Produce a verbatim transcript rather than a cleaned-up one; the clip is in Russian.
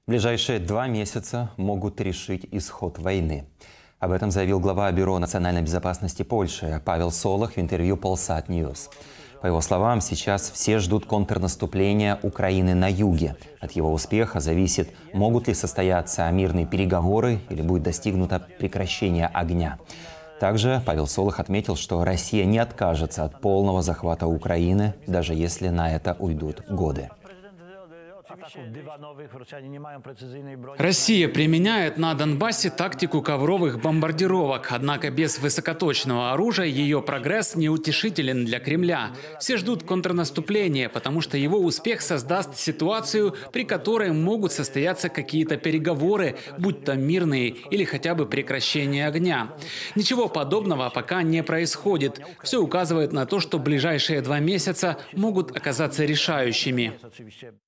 Ближайшие два месяца могут решить исход войны. Об этом заявил глава Бюро национальной безопасности Польши Павел Солох в интервью Polsat News. По его словам, сейчас все ждут контрнаступления Украины на юге. От его успеха зависит, могут ли состояться мирные переговоры или будет достигнуто прекращение огня. Также Павел Солох отметил, что Россия не откажется от полного захвата Украины, даже если на это уйдут годы. Россия применяет на Донбассе тактику ковровых бомбардировок. Однако без высокоточного оружия ее прогресс неутешителен для Кремля. Все ждут контрнаступления, потому что его успех создаст ситуацию, при которой могут состояться какие-то переговоры, будь то мирные или хотя бы прекращение огня. Ничего подобного пока не происходит. Все указывает на то, что ближайшие два месяца могут оказаться решающими.